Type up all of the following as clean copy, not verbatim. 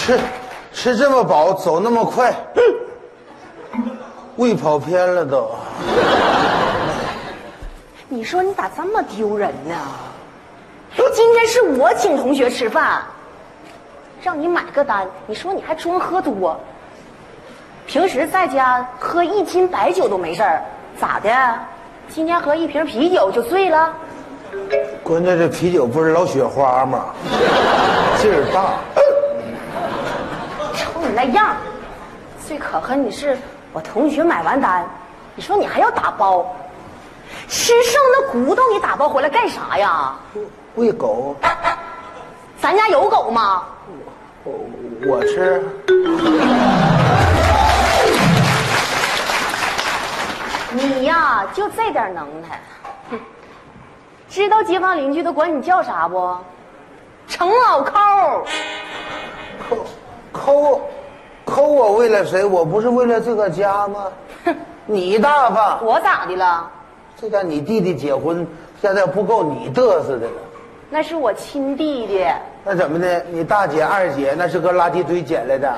吃这么饱，走那么快，胃跑偏了都。 你说你咋这么丢人呢？今天是我请同学吃饭，让你买个单，你说你还装喝多。平时在家喝1斤白酒都没事儿，咋的？今天喝1瓶啤酒就醉了？ 关键这啤酒不是老雪花吗？劲儿大。 瞅你那样，最可恨的是我同学买完单，你说你还要打包，吃剩的骨头你打包回来干啥呀？ 喂狗。 咱家有狗吗？ 我吃。 你呀，就这点能耐，哼！知道街坊邻居都管你叫啥不？程老抠。 抠我为了谁？我不是为了这个家吗？你大方。 我咋的了？ 这家你弟弟结婚，现在不够你嘚瑟的了。 那是我亲弟弟。 那怎么的？你大姐、二姐那是搁垃圾堆捡来的。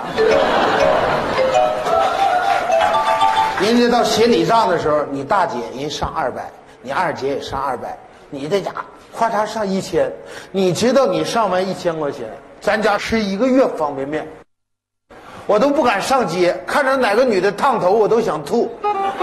人家到写礼账的时候，你大姐人上200，你二姐也上200，你这家咔嚓上1000。你知道你上完1000块钱，咱家吃1个月方便面，我都不敢上街，看着哪个女的烫头我都想吐。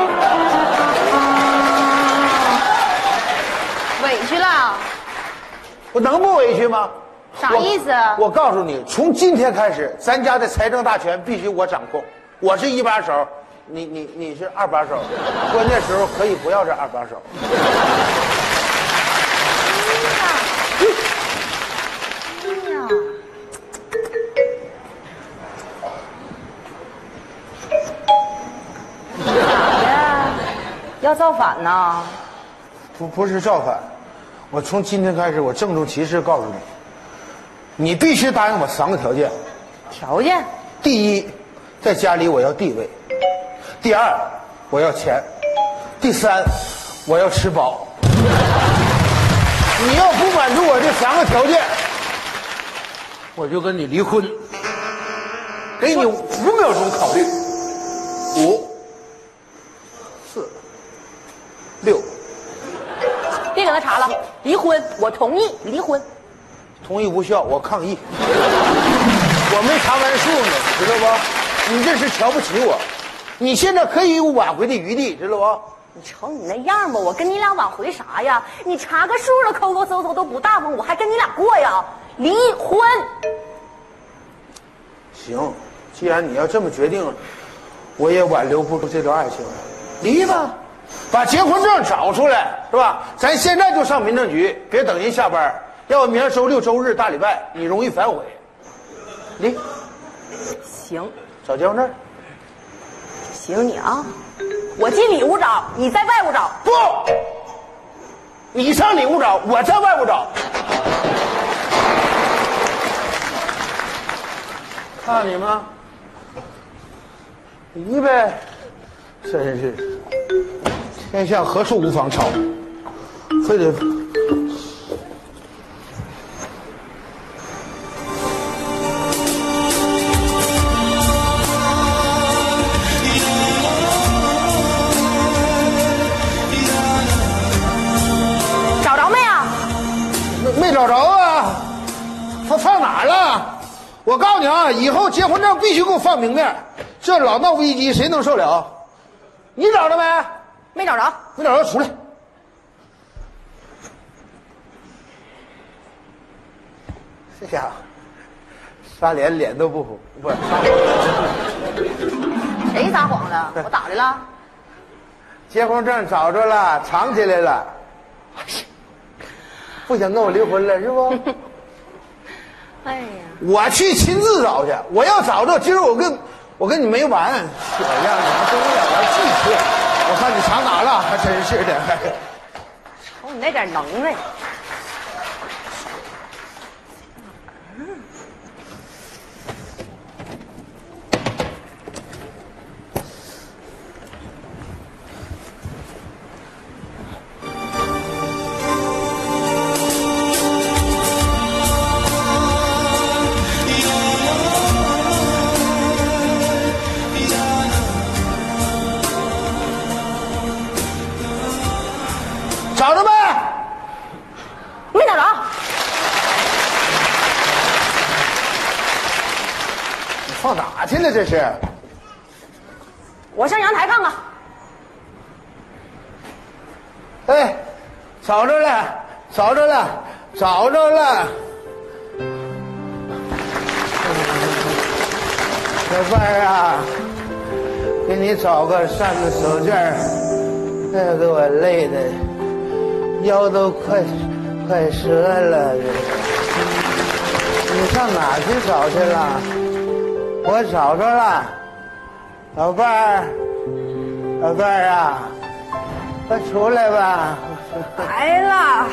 委屈了？ 我能不委屈吗？ 啥意思？ 我告诉你，从今天开始，咱家的财政大权必须我掌控。我是1把手，你是2把手，关键时候可以不要这2把手。 哎呀！咋的？要造反呢？ 不是造反，我从今天开始，我郑重其事告诉你，你必须答应我3个条件。 条件？ 第一，在家里我要地位；第2，我要钱；第3，我要吃饱。你要不满足我这3个条件，我就跟你离婚。给你5秒钟考虑。5、4、6。 别搁那查了，离婚，我同意离婚。 同意无效，我抗议。我没查完数呢，知道不？你这是瞧不起我。你现在可以有挽回的余地，知道不？ 你瞅你那样吧，我跟你俩挽回啥呀？你查个数了，抠抠搜搜都不大方，我还跟你俩过呀？离婚。 行，既然你要这么决定，我也挽留不住这段爱情了，离吧，把结婚证找出来，是吧？咱现在就上民政局，别等人下班，要不明儿周6、周日、大礼拜，你容易反悔。离。 行， 找结婚证。 行你啊，我进里屋找，你在外屋找。 不，你上里屋找，我在外屋找。看你们，离呗，真是天下何处无芳草，非得。 找着没啊？ 没找着啊，放哪儿了？我告诉你啊，以后结婚证必须给我放明面，这老闹危机谁能受了？你找着没？ 没找着。 没找着，出来。这家伙撒脸脸都不红，不是撒谎。 谁撒谎了？我咋的了？ 结婚证找着了，藏起来了。不想跟我离婚了是不？ 哎呀， 我去亲自找去，我要找着，今儿我跟你没完，小样，你还跟我俩玩计策，我看你藏哪了，还真是的。 瞅你那点能耐。 上哪去了？这是？ 我上阳台看看。 哎，找着了，找着了，找着了。小伴儿啊，给你找个扇子手绢儿，哎，给我累的腰都快折了。你上哪去找去了？我找着了，老伴儿，老伴儿啊，快出来吧！ 来了。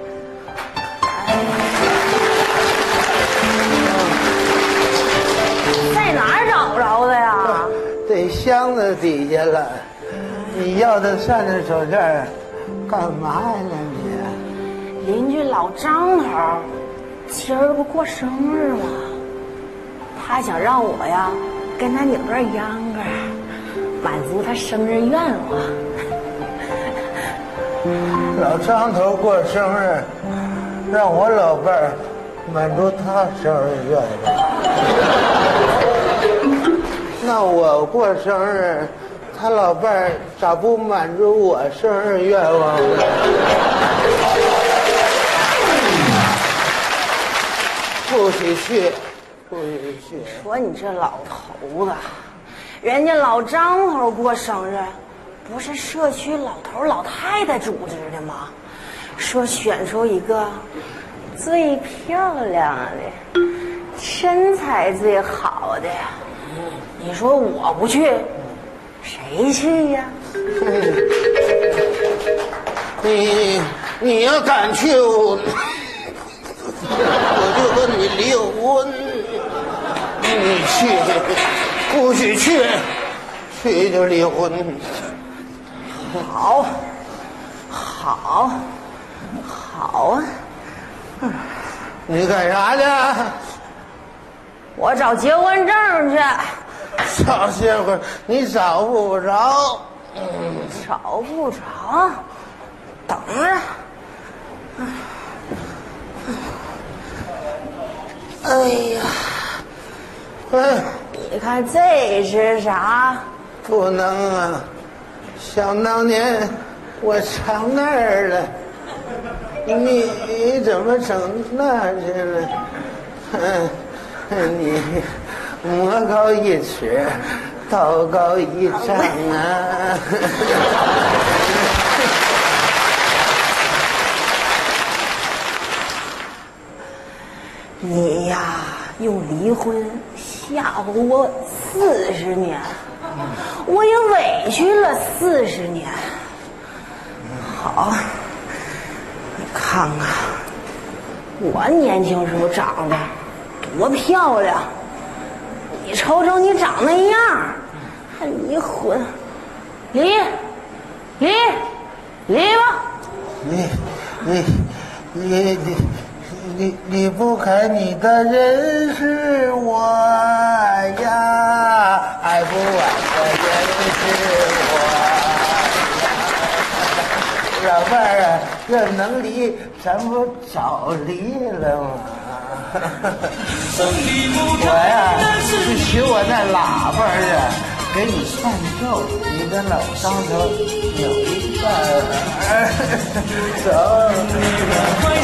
在哪儿找着的呀？ 这箱子底下了。你要的扇子手绢儿干嘛呀你？ 邻居老张头今儿不过生日吗？他想让我呀跟他扭个秧歌，满足他生日愿望。 老张头过生日，让我老伴儿满足他生日愿望。那我过生日，他老伴儿咋不满足我生日愿望呢？不许去，不许去！ 说你这老头子，人家老张头过生日，不是社区老头老太太组织的吗？说选出一个最漂亮的、身材最好的。你说我不去，谁去呀？ 你要敢去，我就和你离婚。你去，不许去，去就离婚。 好，好，好啊！ 你干啥去？ 我找结婚证去。 找结婚，你找不着。 找不着，等着。哎呀，你看这是啥？ 不能啊！想当年我上那儿了，你怎么整那去了？你魔高一尺，道高一丈啊！ 你呀，用离婚吓唬我40年，我也委屈了40年。好，你看看我年轻时候长得多漂亮，你瞅瞅你长那样，还离婚？离吧！ 你离不开你的人是我呀，爱不完的人是我。老伴儿啊，要能离，咱不早离了吗？我呀，是学我那喇叭啊，给你伴奏，你跟老张头扭一段儿，走。